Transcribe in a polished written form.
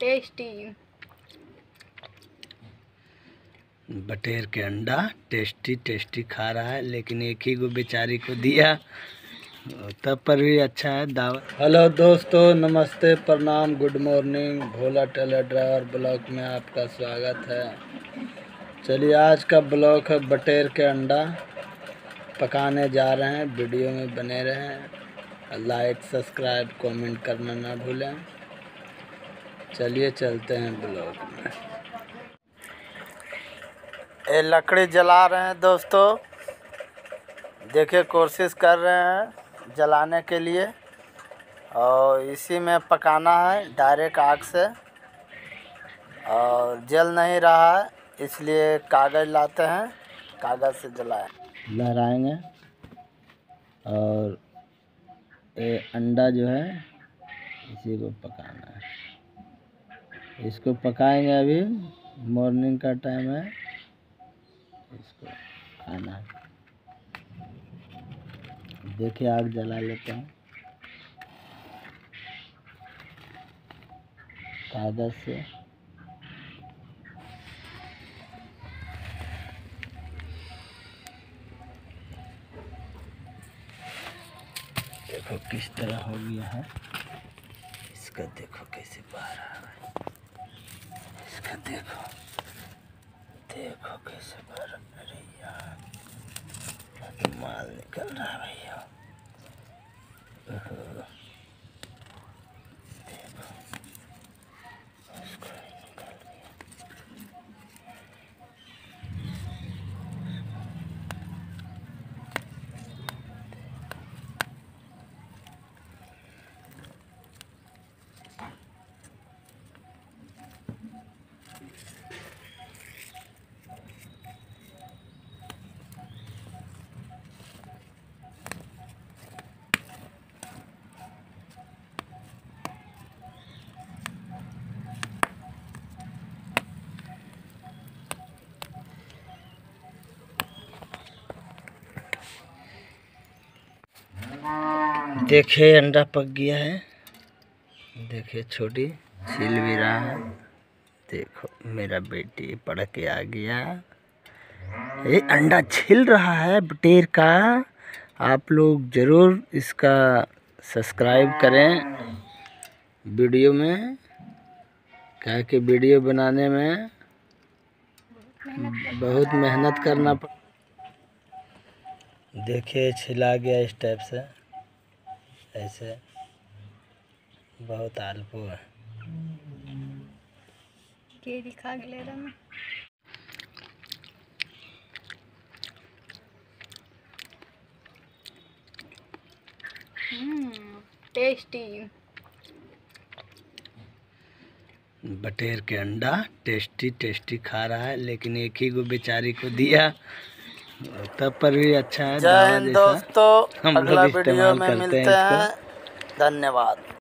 Tasty बटेर के अंडा टेस्टी टेस्टी खा रहा है, लेकिन एक ही को बेचारी को दिया, तब पर भी अच्छा है दावत। हेलो दोस्तों, नमस्ते, प्रणाम, good morning. Bhola tailor driver blog में आपका स्वागत है। चलिए, आज का ब्लॉग है बटेर के अंडा पकाने जा रहे हैं। वीडियो में बने रहें, लाइक सब्सक्राइब कमेंट करना ना भूलें। चलिए चलते हैं ब्लॉग में। ये लकड़ी जला रहे हैं दोस्तों, देखिए कोशिश कर रहे हैं जलाने के लिए, और इसी में पकाना है डायरेक्ट आग से, और जल नहीं रहा है इसलिए कागज़ लाते हैं, कागज़ से जलाएं। लहराएंगे और ये अंडा जो है इसी को पकाना है। इसको पकाएंगे, अभी मॉर्निंग का टाइम है, इसको खाना है। देखिए आग जला लेते हैं कागज से। देखो किस तरह हो गया है, इसका देखो कैसे बाहर आ रहा है, इसका देखो देखो कैसे बाहर। अरे यार, माल निकल रहा है भैया। देखो इसको निकाल दिया। देखिए अंडा पक गया है, देखिए छोटी छिल भी रहा है। देखो मेरा बेटी पढ़ के आ गया, ये अंडा छिल रहा है बटेर का। आप लोग ज़रूर इसका सब्सक्राइब करें वीडियो में, क्या कि वीडियो बनाने में बहुत मेहनत करना पड़ता। देखिए छिला गया इस टाइप से, ऐसे बहुत आलू है। के दिखा ले रहा मैं। टेस्टी बटेर के अंडा टेस्टी टेस्टी खा रहा है, लेकिन एक ही को बेचारी को दिया, तब पर भी अच्छा है। जय हिंद दोस्तों, अगला वीडियो में मिलते हैं। धन्यवाद।